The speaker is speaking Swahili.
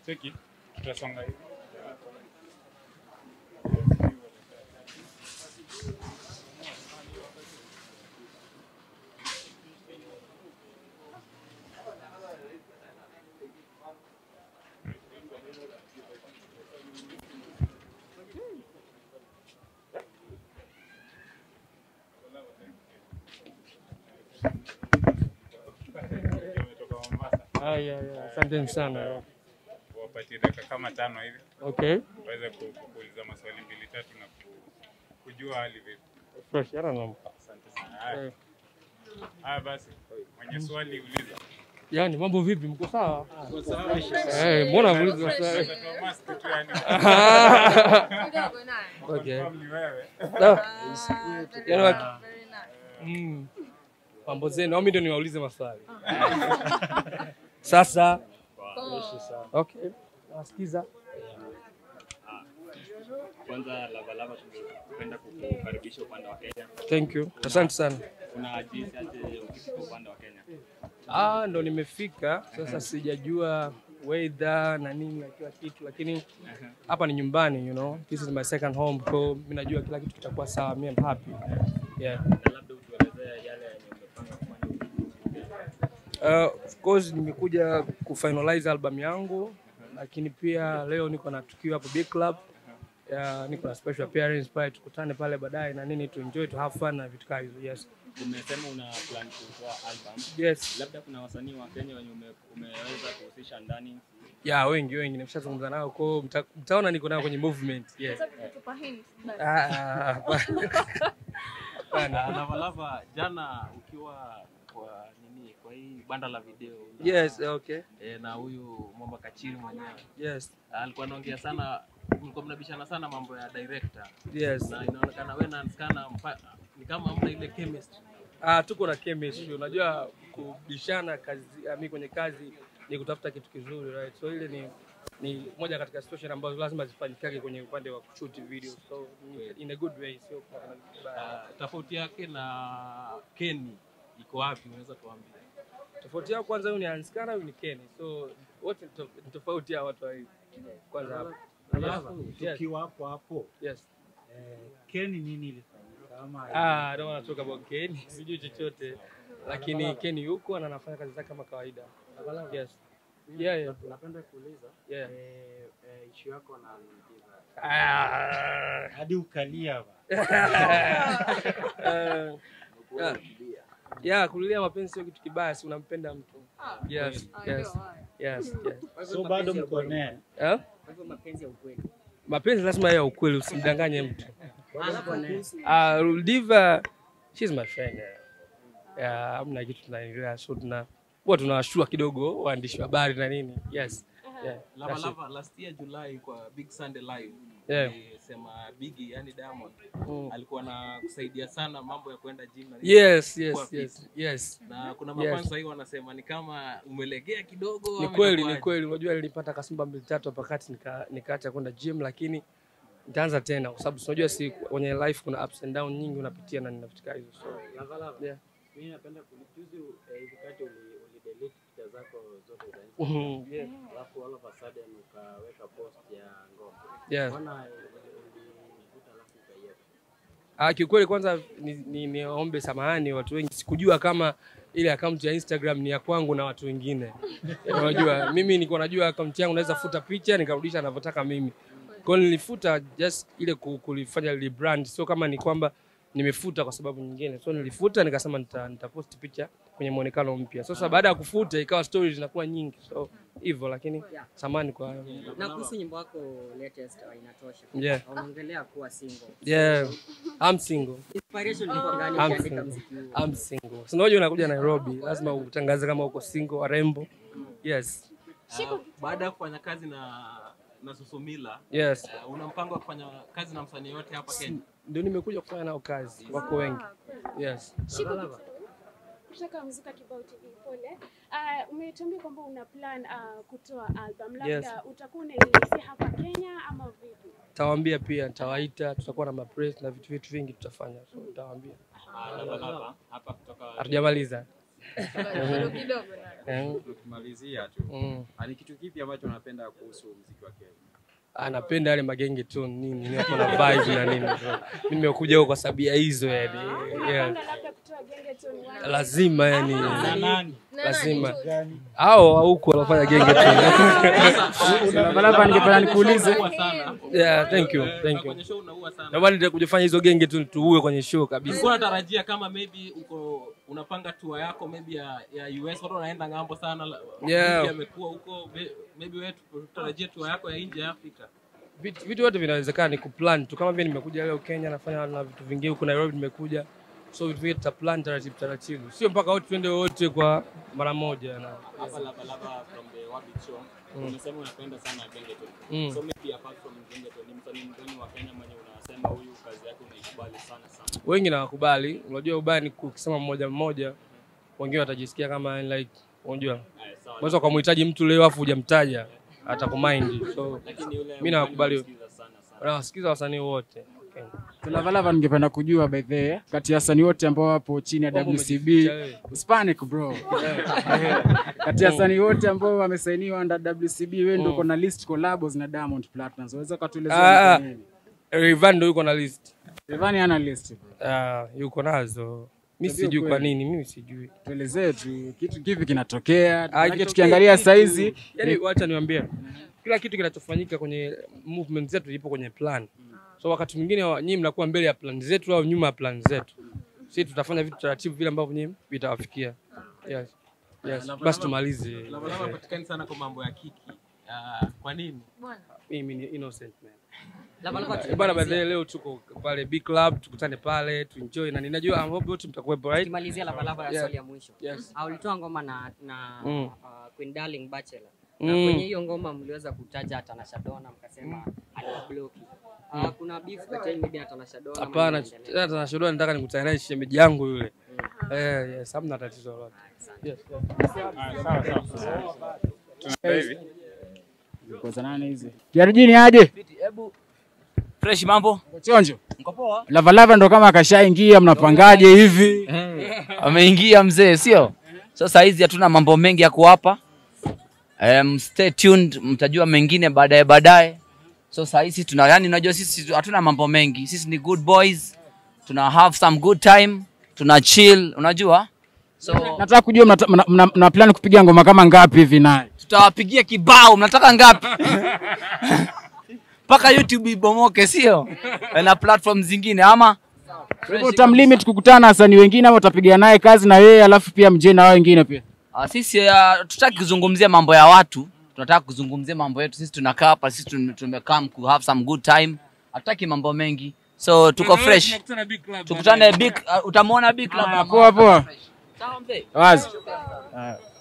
Cheki. Tutasonga hivi. Asante sana. Wapatie dakika kama 5 hivi. Okay. Waweze kuuliza maswali 2-3 na kujua hali vipi. Fresh, yana noma. Asante sana. Haya basi. Mwenye swali uliza. Yaani mambo vipi, mko sawa? Mko sawa? Mbona muuliza swali? Mask tu yani. Okay. Ni wewe. Mambo zenu, mimi ndio niwaulize maswali. Sasa. Okay. Nasikiza. Kwanza Lava tungependa kukukaribisha upande wa Kenya. Thank you. Asante sana. Kuna jinsi aje ukifika upande wa Kenya? Ndo nimefika. Sasa sijajua weather na nini na kila kitu, lakini hapa ni nyumbani, you know. This is my second home, so mimi najua kila kitu kitakuwa sawa. I'm happy. Yeah. Labda utuelezee yale umepanga kufanya. Of course nimekuja kufinalize album yangu, lakini pia leo niko na tukio hapo Big Club. Niko na special appearance pale, tukutane pale baadaye na nini, to enjoy, to have fun na vitu kama hizo. Yes. Umesema una plan kutoa album. Yes. Labda kuna wasanii wa Kenya wenye umeweza kuhusisha ndani? Wengi nimeshazungumza nao, kwa mtaona niko nao kwenye movement. Yes. Lava jana ukiwa kwa hii banda la video. Yes, okay. Na huyu Mwamba Kachiri mwenyewe. Yes. Alikuwa anaongea sana, mlikuwa mnabishana sana mambo ya director. Yes. Na inaonekana wewe na Nskana ni kama hamna ile chemistry. Tuko na chemistry. Unajua kubishana mimi kwenye kazi ni kutafuta kitu kizuri, right? So ile ni moja katika situation ambazo lazima zifanyike kwenye upande wa shoot video. So in a good way, so tofauti yake na Kenny iko wapi, unaweza tuambie? Tofauti yao kwanza, huyu ni Nskana, huyu ni Kenny. So wote tofauti ya watu hivi. Kwanza hapa. Tukiwa hapo. Yes. Kenny nini ilifanyika? I don't want to talk about Kenny. Sijui chochote. Lakini Kenny yuko na anafanya kazi zake kama kawaida. Yes. Yeah. Napenda kuuliza. Yeah. Issue yako na Diva. Hadi ukalia kulilia mapenzi sio kitu kibaya, si unampenda mtu. Yes. So bado mko naye. Kwa hivyo mapenzi ya ukweli. Mapenzi lazima yawe ukweli, usimdanganye mtu. Diva, she's my friend. Hamna kitu tunaendelea, so tunawashtua kidogo waandishi wa habari na nini. Yes. Lava last year July kwa Big Sunday Live. Sema Biggie yani Diamond alikuwa na kusaidia sana mambo ya kwenda gym na nini. Yes. Na kuna mafansa hiyo wanasema ni kama umelegea kidogo. Ni kweli. Unajua nilipata kasumba 2-3 hapa kati nikaacha kwenda gym, lakini nitaanza tena kwa sababu unajua kwenye life kuna ups and down nyingi unapitia na ninapitia hizo. So Lava. Mimi napenda kulijuzi hivi kati ulidelete picha zako zote za Instagram. Alafu all of a sudden ukaweka post ya ngoma. Mbona ulivuta alafu ukaiacha? Kiukweli kwanza niombe samahani watu wengi, sikujua kama ile account ya Instagram ni ya kwangu na watu wengine. Unajua mimi nilikuwa najua account yangu naweza futa picha nikarudisha ninavyotaka mimi. Kwa hiyo nilifuta just ile kulifanya rebrand, sio kama ni kwamba nimefuta kwa sababu nyingine. So nilifuta nikasema nitapost picha kwenye muonekano mpya. Sasa baada ya kufuta ikawa stories zinakuwa nyingi. So hivyo, lakini samahani kwa hayo. Na kuhusu nyimbo yako latest inatosha. Unaongelea kuwa single. I'm single. Inspiration ilikuwa gani ukiandika muziki huu? I'm single. So unajua unakuja Nairobi, lazima utangaze kama uko single, warembo. Yes. Baada ya kufanya kazi na Susumila. Yes. Una mpango wa kufanya kazi na msanii yote hapa Kenya? Ndio nimekuja kufanya nao kazi, wako wengi. Yes. Kutoka Mzuka Kibao TV, pole. Umetuambia kwamba una plan kutoa album. Labda utakuwa unailizia hapa Kenya ama vipi? Tawaambia pia, nitawaita, tutakuwa na mapress na vitu vingi tutafanya. So nitawaambia. Hapa kutoka Hatujamaliza. Kidogo na Tukimalizia tu. Ni kitu kipi ambacho unapenda kuhusu muziki wa Kenya? Anapenda yale magenge tu nini hapo na vibe na nini. Mimi nimekuja huko kwa sababu ya hizo yani. Lazima yani. Lazima. Hao huko wanafanya genge tu. Labda ningependa nikuulize. Yeah, thank you. Kwenye show unaua sana. Na wale kujifanya hizo genge tu tuue kwenye show kabisa. Ulikuwa unatarajia kama maybe unapanga tour yako maybe ya US, watu wanaenda ngambo sana. Yeah. Amekuwa huko maybe wewe tutarajia tour yako ya nje ya Afrika. Vitu vyote vinawezekana, ni kuplan tu. Kama vile nimekuja leo Kenya nafanya na vitu vingine huko Nairobi nimekuja. So vitu vyote tutaplan taratibu. Sio mpaka wote twende wote kwa mara moja na hapa labda from the Wabit show. Unasema unapenda sana genge tu. So maybe apart from genge tu, ni msanii mgani wa Kenya mwenye unasema huyu kazi yake unaikubali sana? Wengi na wakubali. Unajua ubaya ni ukisema mmoja wengine watajisikia kama like unajua. Unaweza kumhitaji mtu leo afu hujamtaja atakumind. So mimi nawakubali. Nawasikiza wasanii wote. Lavalava ningependa kujua by the way, kati ya wasanii wote ambao wapo chini ya WCB, Hispanic bro. Kati ya wasanii wote ambao wamesainiwa under WCB, wewe ndio uko na list collabs na Diamond Platnumz. Unaweza kutuelezea nini? Rayvanny ndio yuko na list. Rayvanny ana list. Yuko nazo. Mimi sijui kwa nini, mimi sijui. Tuelezee tu kitu kipi kinatokea. Maana tukiangalia saizi, yani acha niwaambie. Kila kitu kinachofanyika kwenye movement zetu ipo kwenye plan. So wakati mwingine nyinyi mnakuwa mbele ya plan zetu au nyuma ya plan zetu. Sisi tutafanya vitu taratibu vile ambavyo nyinyi vitawafikia. Yes. Basi tumalize. Lavalava patikani sana kwa mambo ya kiki. Kwa nini? Mimi ni innocent man. Bwana baadaye leo tuko pale Big Club, tukutane pale, tuenjoy na ninajua ambapo wote mtakuwepo, right? Kimalizia Lavalava ya swali ya mwisho. Ulitoa ngoma na Queen Darling Bachelor. Na kwenye hiyo ngoma mliweza kutaja Tanasha Donna mkasema aliwablock. Kuna beef between maybe na Tanasha Donna? Hapana, Tanasha Donna nataka nikutane naye shemeji yangu yule. Yes, hamna tatizo lolote. Yes. Sawa. Tuna hivi. Kwa nani hizi? Jarujini aje? Hebu fresh mambo. Chonjo. Mko poa? Lavalava ndo kama akashaingia, mnapangaje hivi? Ameingia mzee, sio? Sasa hizi hatuna mambo mengi ya kuwapa. Stay tuned, mtajua mengine baadaye. So sasa hizi yani unajua sisi hatuna mambo mengi. Sisi ni good boys. Tuna have some good time, tuna chill, unajua? So nataka kujua mna plan kupiga ngoma kama ngapi hivi naye? Tutawapigia kibao, mnataka ngapi? Paka YouTube ibomoke, sio? Na platform zingine ama utamlimit kukutana na wasanii wengine au utapiga naye kazi na yeye alafu pia mje na wao wengine pia? Sisi tutaki kuzungumzia mambo ya watu, tunataka kuzungumzia mambo yetu. Sisi tunakaa hapa, sisi tumekaa ku have some good time. Hataki mambo mengi. So tuko fresh. Tukutane Big, utamwona Big Club. Poa. Sawa mzee. Wazi.